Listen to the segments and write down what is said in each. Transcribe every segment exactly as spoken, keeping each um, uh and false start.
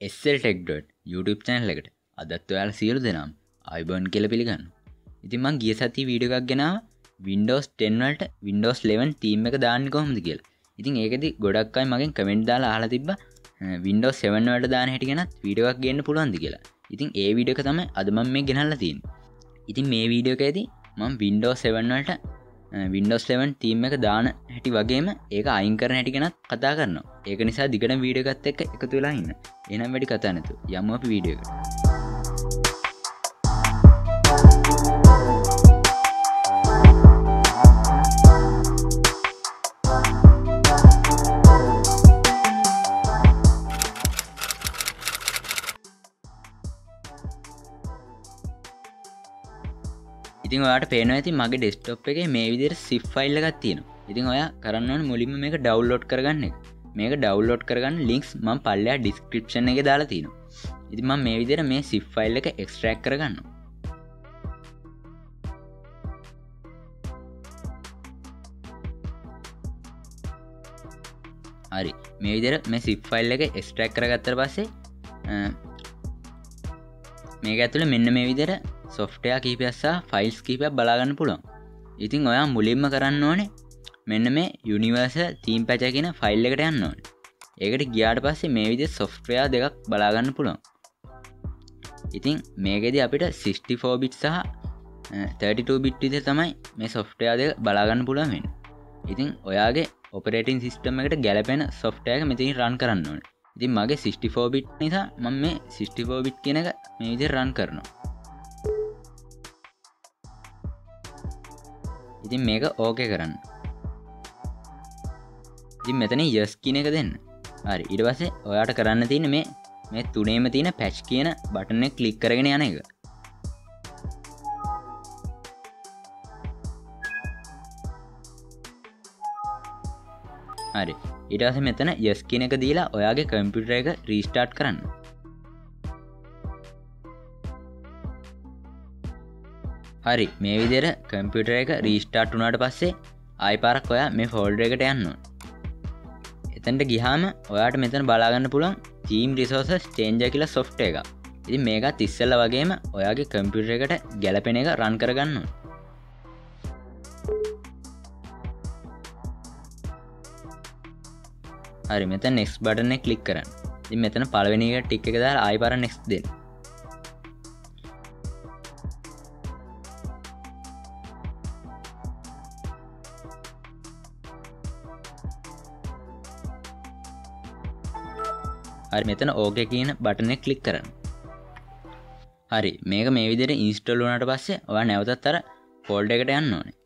S L tech dot YouTube channel එකට අදත් ඔයාලා සියලු දෙනාම ආයුබෝවන් කියලා පිළිගන්නවා. ඉතින් මම ගිය සතියේ වීඩියෝ එකක් ගෙනාවා Windows ටෙන් වලට Windows eleven theme එක දාන්නේ කොහොමද කියලා. ඉතින් ඒකෙදි ගොඩක් අය මගෙන් කමෙන්ට් දාලා අහලා තිබ්බා Windows seven වලට දාන හැටි ගැනත් වීඩියෝ එකක් ගේන්න පුළුවන්ද කියලා. ඉතින් ඒ වීඩියෝ එක තමයි අද මම මේ ගෙනල්ලා තියෙන්නේ. ඉතින් මේ වීඩියෝ එකේදී මම Windows seven වලට Windows eleven theme එක දාන හැටි වගේම ඒක අයින් කරන හැටි ගැනත් කතා කරනවා. ඒක නිසා දිගටම වීඩියෝ එකත් එක්ක එකතු වෙලා ඉන්න. එහෙනම් වැඩි කතා නැතුව යමු අපි වීඩියෝ එකට. ඉතින් ඔයාලට පේනවා ඇති මගේ ඩෙස්ක්ටොප් එකේ මේ විදිහට zip ෆයිල් එකක් තියෙනවා. ඉතින් ඔයා කරන්න ඕනේ මුලින්ම මේක ඩවුන්ලෝඩ් කරගන්න එක. මේක ඩවුන්ලෝඩ් කරගන්න ලින්ක්ස් මම පල්ලෙහා ඩිස්ක්‍රිප්ෂන් එකේ දාලා තියෙනවා. ඉතින් මම මේ විදිහට මේ zip ෆයිල් එක එක්ස්ට්‍රැක්ට් කරගන්නවා. හරි. මේ විදිහට මේ zip ෆයිල් එක එක්ස්ට්‍රැක්ට් කරගත්තට පස්සේ මේක ඇතුලේ මෙන්න මේ විදිහට software කීපයක් සහ files කීපයක් බලා ගන්න පුළුවන්. ඉතින් ඔයා මුලින්ම කරන්න ඕනේ මෙන්න මේ universal theme patch කියන ෆයිල් එකට යන්න ඕනේ. ඒකට ගියාට පස්සේ මේ විදිහට software දෙකක් බලා ගන්න පුළුවන්. ඉතින් මේකෙදි අපිට sixty-four bit සහ thirty-two bit විදිහට තමයි මේ software දෙක බලා ගන්න පුළුවන් වෙන්නේ. ඉතින් ඔයාගේ operating system එකට ගැලපෙන software එක මෙතනින් run කරන්න ඕනේ. ඉතින් මගේ sixty-four bit නිසා මම මේ sixty-four bit කියන එක මේ විදිහට run කරනවා. ඉතින් මේක ඕකේ කරන්න. ඉතින් මෙතන yes කියන එක දෙන්න. හරි. ඊට පස්සේ ඔයාට කරන්න තියෙන්නේ මේ මේ තුනේම තියෙන patch කියන බටන් එක ක්ලික් කරගෙන යන එක. හරි. ඊට පස්සේ මෙතන yes කියන එක දීලා ඔයාගේ කම්පියුටර් එක රීස්ටාර්ට් කරන්න. හරි. මේ විදිහට කම්පියුටර් එක රීස්ටාර්ට් වුණාට පස්සේ ආයි පාරක් ඔයා මේ ෆෝල්ඩර් එකට යන්න ඕන. එතනට ගියාම ඔයාට මෙතන බලා ගන්න පුළුවන් theme resources changer කියලා software එකක්. ඉතින් මේකත් ඉස්සෙල්ලා වගේම ඔයාගේ කම්පියුටර් එකට ගැලපෙන එක run කරගන්න ඕන. හරි. මෙතන next button එක ක්ලික් කරන්න. ඉතින් මෙතන පළවෙනි එක ටික් එක දාලා ආයි පාරක් next දෙන්න. හරි. මෙතන ඕකේ කියන බටන් එක ක්ලික් කරන්න. හරි. මේක මේ විදිහට ඉන්ස්ටෝල් වුණාට පස්සේ ඔයා නැවතත් අර ෆෝල්ඩර් එකට යන්න ඕනේ.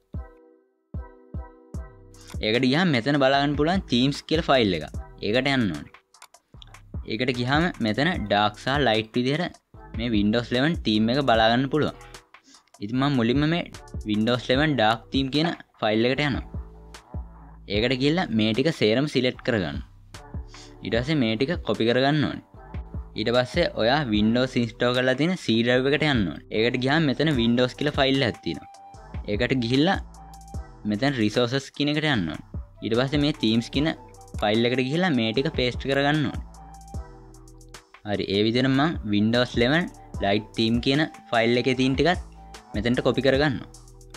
ඒකට ගියාම මෙතන බලා ගන්න පුළුවන් themes කියලා ෆයිල් එකක්. ඒකට යන්න ඕනේ. ඒකට ගියාම මෙතන dark සහ light විදිහට මේ Windows eleven theme එක බලා ගන්න පුළුවන්. ඉතින් මම මුලින්ම මේ Windows eleven dark theme කියන ෆයිල් එකට යනවා. ඒකට ගිහලා මේ ටික සේරම සිලෙක්ට් කරගන්න. ඊට පස්සේ මේ ටික කොපි කරගන්න ඕනේ. ඊට පස්සේ ඔයා Windows install කරලා තියෙන C drive එකට යන්න ඕනේ. ඒකට ගියාම මෙතන Windows කියලා ෆයිල් එකක් තියෙනවා. ඒකට ගිහිල්ලා මෙතන resources කියන එකට යන්න ඕනේ. ඊට පස්සේ මේ themes කියන ෆයිල් එකට ගිහිල්ලා මේ ටික paste කරගන්න ඕනේ. හරි. ඒ විදිහට මම Windows eleven light theme කියන ෆයිල් එකේ තියෙන ටිකත් මෙතනට කොපි කරගන්නවා.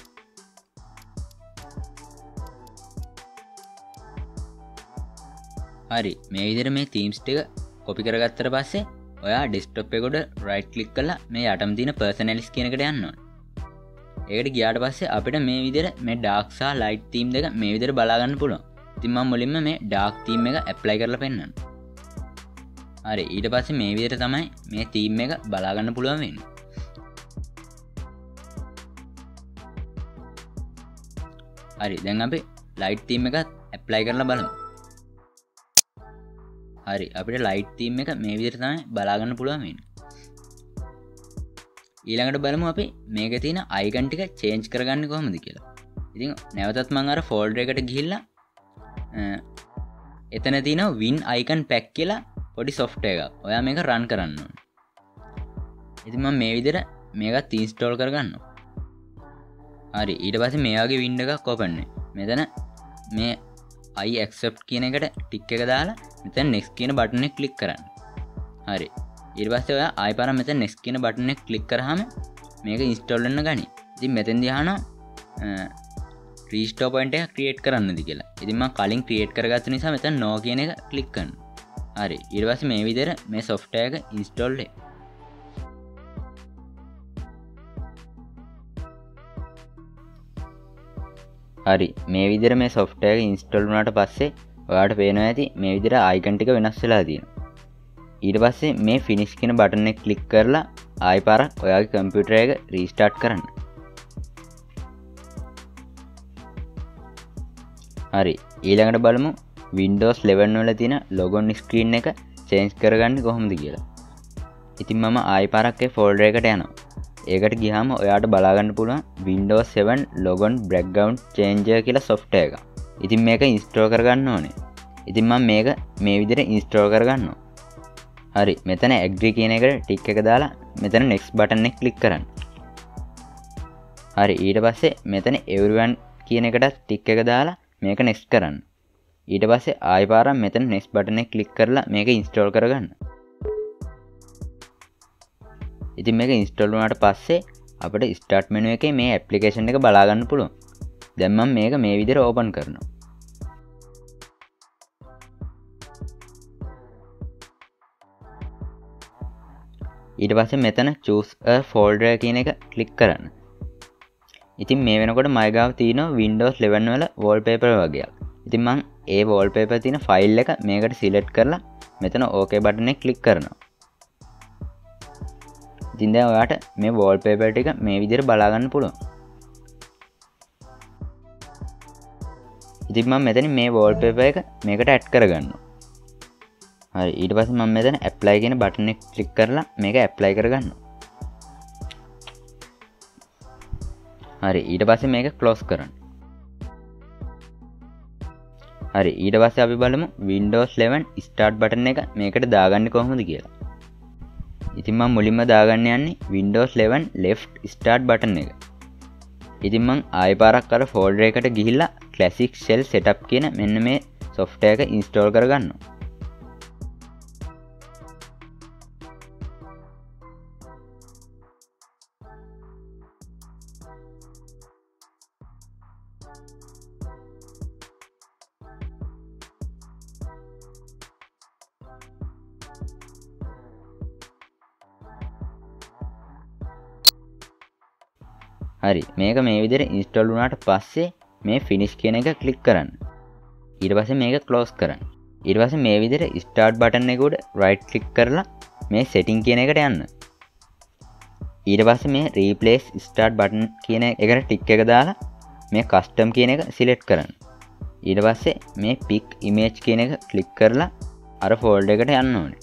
හරි. මේ විදිහට මේ themes ටික කොපි කරගත්තට පස්සේ ඔයා desktop එකට right click කරලා මේ යටම තියෙන personalities කියන එකට යන්න ඕනේ. ඒකට ගියාට පස්සේ අපිට මේ විදිහට මේ dark සහ light theme දෙක මේ විදිහට බලා ගන්න පුළුවන්. ඉතින් මම මුලින්ම මේ dark theme එක apply කරලා පෙන්නන්න. හරි. ඊට පස්සේ මේ විදිහට තමයි මේ theme එක බලා ගන්න පුළුවන් වෙන්නේ. හරි. දැන් අපි light theme එකත් apply කරලා බලමු. හරි. අපිට light theme එක මේ විදිහට තමයි බලා ගන්න පුළුවන් වෙන්නේ. ඊළඟට බලමු අපි මේකේ තියෙන icon ටික change කරගන්නේ කොහොමද කියලා. ඉතින් නැවතත් මම අර folder එකට ගිහිල්ලා එතන තියෙන win icon pack කියලා පොඩි software එකක්. ඔයා මේක run කරන්න ඕනේ. ඉතින් මම මේ විදිහට මේකත් install කරගන්නවා. හරි. ඊට පස්සේ මේ වගේ window එකක් open වෙනවා. මෙතන මේ I accept කියන එකට ටික් එක දාලා මෙතන next කියන බටන් එක ක්ලික් කරන්න. හරි ඊට පස්සේ ඔයා ආයෙ පාරක් මෙතන next කියන බටන් එක ක්ලික් කරාම මේක ඉන්ස්ටෝල් වෙන්න ගනි. ඉතින් මෙතෙන්දී අහනවා රීස්ටෝර් පොයින්ට් එක ක්‍රියේට් කරන්නද කියලා. ඉතින් මම කලින් ක්‍රියේට් කරගත්ත නිසා මෙතන no කියන එක ක්ලික් කරනවා. හරි ඊට පස්සේ මේ විදිහට මේ software එක ඉන්ස්ටෝල් වෙයි. හරි මේ විදිහට මේ software එක ඉන්ස්ටෝල් වුණාට පස්සේ ඔයාලට පේනවා ඇති මේ විදිහට icon ටික වෙනස් වෙලා තියෙනවා. ඊට පස්සේ මේ finish කියන බටන් එක ක්ලික් කරලා ආයෙ පාරක් ඔයාගේ කම්පියුටර් එක රීස්ටාර්ට් කරන්න. හරි ඊළඟට බලමු Windows eleven වල තියෙන login screen එක change කරගන්නේ කොහොමද කියලා. ඉතින් මම ආයෙ පාරක් ඒ folder එකට යනවා. ඒකට ගියාම ඔයාට බලා ගන්න පුළුවන් Windows seven login background changer කියලා software එක. ඉතින් මේක install කරගන්න ඕනේ. ඉතින් මම මේක මේ විදිහට install කරගන්නවා. හරි මෙතන agree කියන එකට ටික් එක දාලා මෙතන next button එක click කරන්න. හරි ඊට පස්සේ මෙතන everyone කියන එකට ටික් එක දාලා මේක next කරන්න. ඊට පස්සේ ආයෙ පාරක් මෙතන next button එක click කරලා මේක install කරගන්න. ඉතින් මේක install වුණාට පස්සේ අපිට start menu එකේ මේ application එක බලා ගන්න පුළුවන්. දැන් මම මේක මේ විදිහට open කරනවා. ඊට පස්සේ මෙතන choose a folder කියන එක click කරන්න. ඉතින් මේ වෙනකොට මගේ ගාව තියෙනවා Windows eleven වල wallpaper වගේක්. ඉතින් මම ඒ wallpaper තියෙන ෆයිල් එක මේකට select කරලා මෙතන OK බටන් එක click කරනවා. ඉතින් දැන් ඔයාට මේ wallpaper ටික මේ විදිහට බලා ගන්න පුළුවන්. ඉතින් මම මෙතන මේ wallpaper එක මේකට add කරගන්නවා. හරි ඊට පස්සේ මම මෙතන apply කියන බටන් එක click කරලා මේක apply කරගන්නවා. හරි ඊට පස්සේ මේක close කරන්න. හරි ඊට පස්සේ අපි බලමු Windows eleven start button එක මේකට දාගන්නේ කොහොමද කියලා. ඉතින් මම මුලින්ම දාගන්න යන්නේ Windows eleven left start button එක. ඉතින් මම ආයෙ පාරක් අර folder එකට ගිහිල්ලා classic shell setup කියන මෙන්න මේ software එක install කරගන්නවා. හරි මේක මේ විදිහට install වුණාට පස්සේ මේ finish කියන එක click කරන්න. ඊට පස්සේ මේක close කරන්න. ඊට පස්සේ මේ විදිහට start button එක උඩ right click කරලා මේ setting කියන එකට යන්න. ඊට පස්සේ මේ replace start button කියන එකට tick එක දාලා මේ custom කියන එක select කරන්න. ඊට පස්සේ මේ pick image කියන එක click කරලා අර folder එකට යන්න ඕනේ.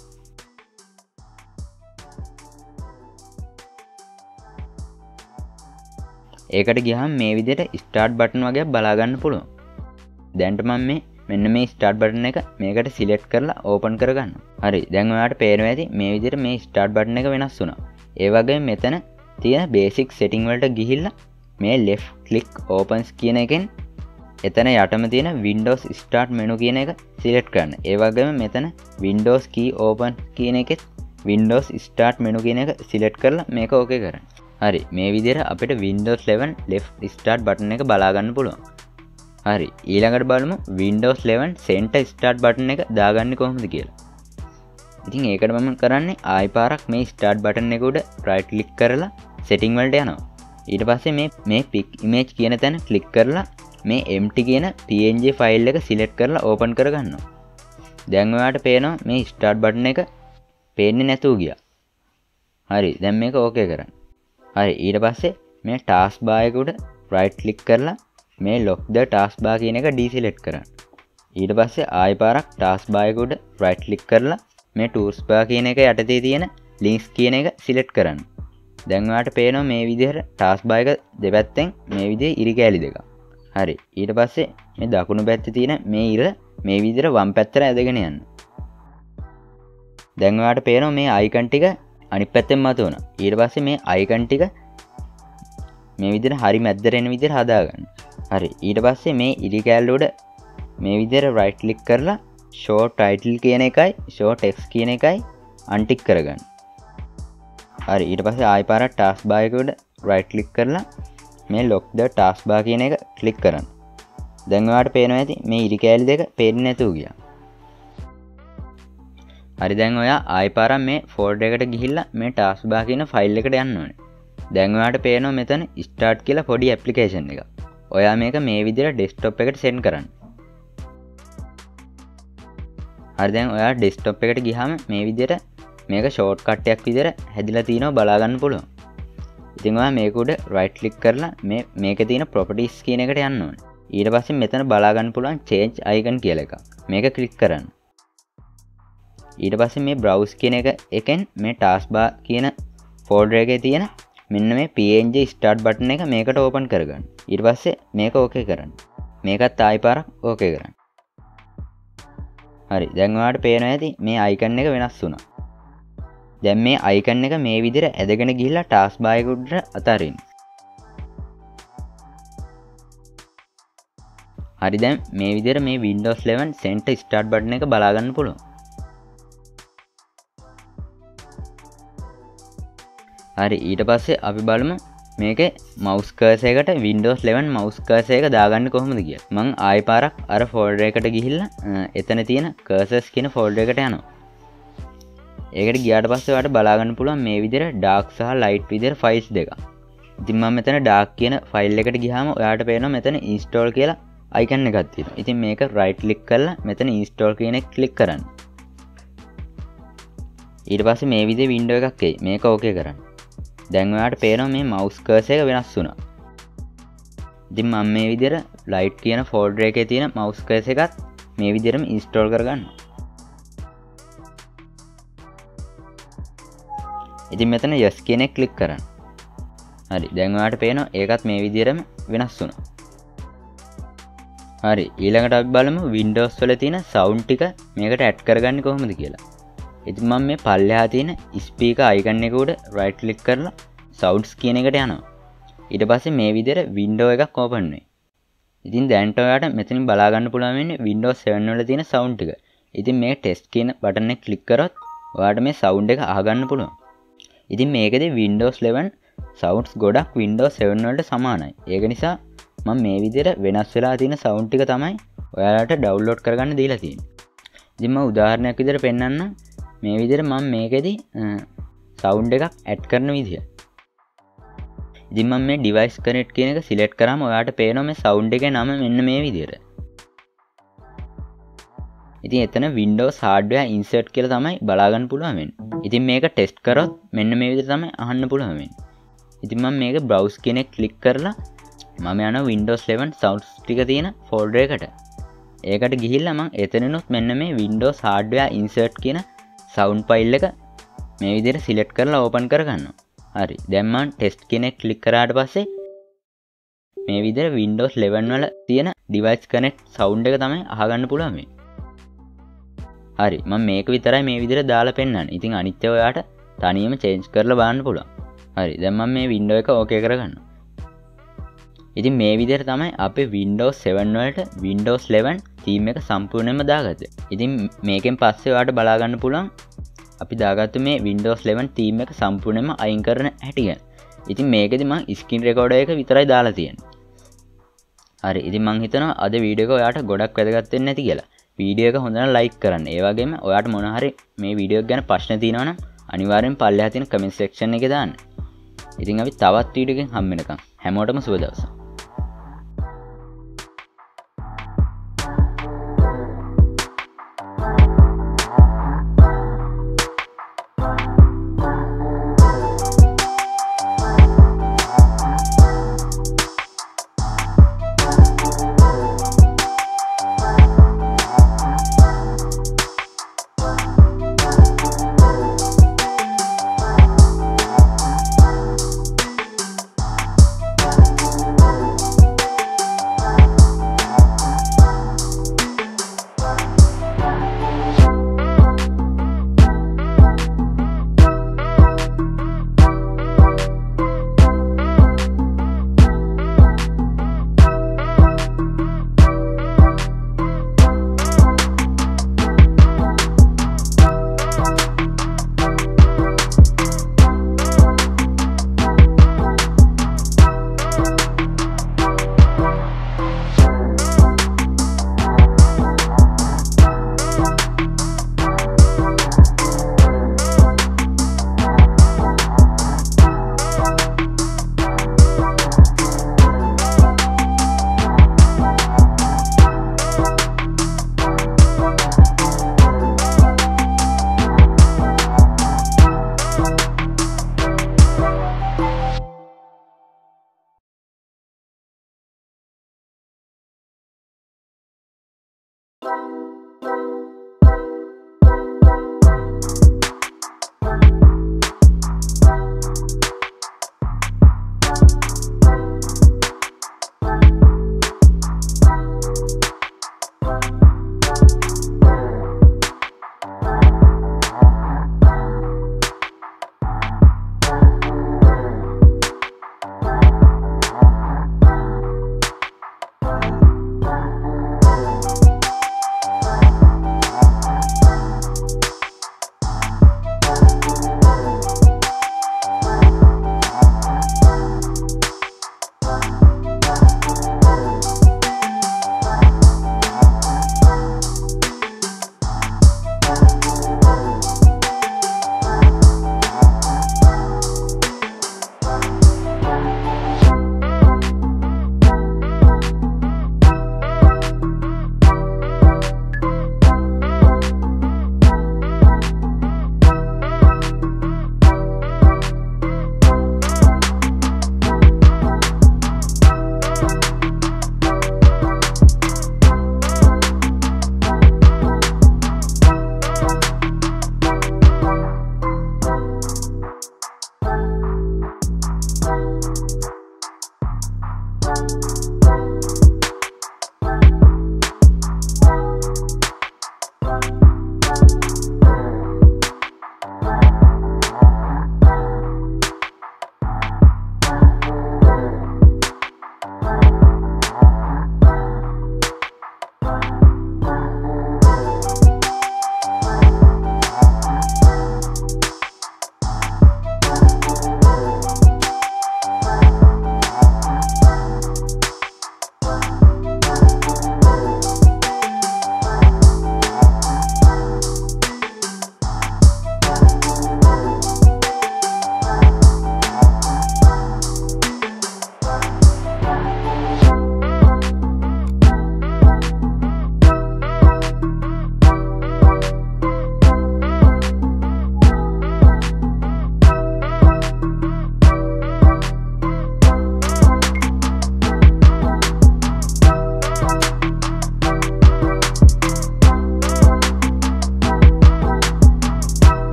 ඒකට ගියාම මේ විදිහට start button වගේක් බලා ගන්න පුළුවන්. දැන්ට මම මේ මෙන්න මේ start button එක මේකට select කරලා open කරගන්නවා. හරි දැන් ඔයාලට පේනවා ඇති මේ විදිහට මේ start button එක වෙනස් වුණා. ඒ වගේම මෙතන තියෙන basic setting වලට ගිහිල්ලා මේ left click opens කියන එකෙන් එතන යටම තියෙන Windows start menu කියන එක select කරන්න. ඒ වගේම මෙතන Windows key open කියන එකෙත් Windows start menu කියන එක select කරලා මේක OK කරන්න. හරි මේ විදිහට අපිට Windows eleven left start button එක බලා ගන්න පුළුවන්. හරි ඊළඟට බලමු Windows eleven center start button එක දාගන්නේ කොහොමද කියලා. ඉතින් ඒකට මම කරන්නේ ආයෙ පාරක් මේ start button එක උඩ right click කරලා setting වලට යනවා. ඊට පස්සේ මේ මේ pick image කියන තැන click කරලා මේ empty කියන png file එක select කරලා open කරගන්නවා. දැන් ඔයාලට පේනවා මේ start button එක පේන්නේ නැතුව ගියා. හරි දැන් මේක OK කරන්න. හරි ඊට පස්සේ මේ task bar එක උඩ right click කරලා මේ lock the task bar කියන එක deselect කරන්න. ඊට පස්සේ ආයෙ පාරක් task bar එක උඩ right click කරලා මේ tools bar කියන එක යටතේ තියෙන links කියන එක select කරන්න. දැන් ඔයාලට පේනවා මේ විදිහට task bar එක දෙපැත්තෙන් මේ විදිහේ ඉරි කැලි දෙකක්. හරි ඊට පස්සේ මේ දකුණු පැත්තේ තියෙන මේ ඉර මේ විදිහට වම් පැත්තට ඇදගෙන යන්න. දැන් ඔයාලට පේනවා මේ icon ටික අනිත් පැත්තෙන් මතුවනවා. ඊට පස්සේ මේ icon ටික මේ විදිහට හරි මැද්දට එන විදිහට හදාගන්න. හරි ඊට පස්සේ මේ ඉරි කැල්ල උඩ මේ විදිහට right click කරලා show title කියන එකයි show text කියන එකයි අන්ටික් කරගන්න. හරි ඊට පස්සේ ආයෙ පාරක් ටාස්ක් බාර් එක උඩ රයිට් ක්ලික් කරලා මේ lock the task bar කියන එක ක්ලික් කරන්න. දැන් ඔයාලට පේනවා ඇති මේ ඉරි කෑලි දෙක පේන්නේ නැතුව ගියා. හරි දැන් ඔයා ආයෙ පාරක් මේ ෆෝල්ඩර් එකට ගිහිල්ලා මේ task bar කියන ෆයිල් එකට යන්න ඕනේ. දැන් ඔයාලට පේනවා මෙතන start කියලා පොඩි ඇප්ලිකේෂන් එකක්. ඔයා මේක මේ විදිහට ඩෙස්ක්ටොප් එකට සෙන්ඩ් කරන්න. හරි දැන් ඔයා ඩෙස්ක්ටොප් එකට ගියාම මේ විදිහට මේක ෂෝට් කට් එකක් විදිහට හැදිලා තිනවා බලා ගන්න පුළුවන්. ඉතින් ඔයා මේක උඩ රයිට් ක්ලික් කරලා මේ මේකේ තියෙන ප්‍රොපර්ටිස් කියන එකට යන්න ඕනේ. ඊට පස්සේ මෙතන බලා ගන්න පුළුවන් change icon කියලා එකක්. මේක ක්ලික් කරන්න. ඊට පස්සේ මේ browse කියන එක එකෙන් මේ task bar කියන ෆෝල්ඩර් එකේ තියෙන මෙන්න මේ png start button එක මේකට open කරගන්න. ඊට පස්සේ මේක okay කරන්න. මේකත් ආයෙ පාරක් okay කරන්න. හරි දැන් ඔයාලට පේනවා ඇති මේ icon එක වෙනස් වුණා. දැන් මේ icon එක මේ විදිහට ඇදගෙන ගිහිල්ලා task bar එක උඩට අතරින්. හරි දැන් මේ විදිහට මේ Windows eleven center start button එක බලා ගන්න පුළුවන්. හරි ඊට පස්සේ අපි බලමු මේකේ mouse cursor එකට Windows eleven mouse cursor එක දාගන්නේ කොහොමද කියලා. මම ආයෙ පාරක් අර folder එකට ගිහිල්ලා එතන තියෙන cursors කියන folder එකට යනවා. ඒකට ගියාට පස්සේ ඔයාලට බලා ගන්න පුළුවන් මේ විදිහට dark සහ light විදිහට files දෙක. ඉතින් මම මෙතන dark කියන file එකට ගියාම ඔයාලට පේනවා මෙතන install කියලා icon එකක් තියෙනවා. ඉතින් මේක right click කරලා මෙතන install කියන එක click කරන්න. ඊට පස්සේ මේ විදිහේ window එකක් එයි. මේක okay කරන්න. දැන් ඔයාලට පේනවා මේ mouse cursor එක වෙනස් වුණා. ඉතින් මම මේ විදිහට light කියන folder එකේ තියෙන mouse cursor එකත් මේ විදිහටම install කරගන්නවා. ඉතින් මෙතන yes කියන එක ක්ලික් කරන්න. හරි දැන් ඔයාලට පේනවා ඒකත් මේ විදිහටම වෙනස් වුණා. හරි ඊළඟට අපි බලමු Windows වල තියෙන sound ටික මේකට add කරගන්නේ කොහොමද කියලා. ඉතින් මම මේ පල්ලෙහා තියෙන speaker icon එක උඩ right click කරලා sounds කියන එකට යනවා. ඊට පස්සේ මේ විදිහට window එකක් open වෙයි. ඉතින් දැන්ට ඔයාලට මෙතනින් බලා ගන්න පුළුවන් වෙන්නේ Windows seven වල තියෙන sound ටික. ඉතින් මේ test කියන බටන් එක click කරොත් ඔයාලට මේ sound එක අහගන්න පුළුවන්. ඉතින් මේකදී Windows eleven sounds ගොඩක් Windows seven වලට සමානයි. ඒක නිසා මම මේ විදිහට වෙනස් වෙලා තියෙන sound ටික තමයි ඔයාලට download කරගන්න දීලා තියෙන්නේ. ඉතින් මම උදාහරණයක් විදිහට පෙන්නන්නම්. මේ විදිහට මම මේකෙදි sound එකක් add කරන විදිය. ඉතින් මම මේ device connect කියන එක select කරාම ඔයාලට පේනවා මේ sound එකේ නම මෙන්න මේ විදිහට. ඉතින් එතන Windows hardware insert කියලා තමයි බලා ගන්න පුළුවන් වෙන්නේ. ඉතින් මේක test කරොත් මෙන්න මේ විදිහට තමයි අහන්න පුළුවන් වෙන්නේ. ඉතින් මම මේක browse කියන එක click කරලා මම යනවා Windows eleven sounds ටික තියෙන folder එකට. ඒකට ගිහිල්ලා මම එතනිනුත් මෙන්න මේ Windows hardware insert කියන sound file එක මේ විදිහට select කරලා open කරගන්නවා. හරි. දැන් මම test කියන එක click කරාට පස්සේ මේ විදිහට Windows eleven වල තියෙන device connect sound එක තමයි අහගන්න පුළුවන් මේ. හරි. මම මේක විතරයි මේ විදිහට දාලා පෙන්නන්නේ. ඉතින් අනිත් ඒවා ඔයාට තනියම change කරලා බලන්න පුළුවන්. හරි. දැන් මම මේ window එක okay කරගන්නවා. ඉතින් මේ විදිහට තමයි අපි Windows seven වලට Windows eleven theme එක සම්පූර්ණයෙන්ම දාගත්තේ. ඉතින් මේකෙන් පස්සේ ඔයාලට බලා ගන්න පුළුවන් අපි දාගත්තු මේ Windows eleven theme එක සම්පූර්ණයෙන්ම අයින් කරන හැටි ගැන. ඉතින් මේකෙදි මම screen recorder එක විතරයි දාලා තියෙන්නේ. හරි. ඉතින් මම හිතනවා අද වීඩියෝ එක ඔයාලට ගොඩක් වැදගත් වෙන්නේ නැති කියලා. වීඩියෝ එක හොඳට like කරන්න. ඒ වගේම ඔයාලට මොන හරි මේ වීඩියෝ එක ගැන ප්‍රශ්න තියෙනවා නම් අනිවාර්යෙන් පල්ලෙහා තියෙන comment section එකේ දාන්න. ඉතින් අපි තවත් වීඩියෝ එකකින් හම්බ වෙනකම් හැමෝටම සුබ දවසක්.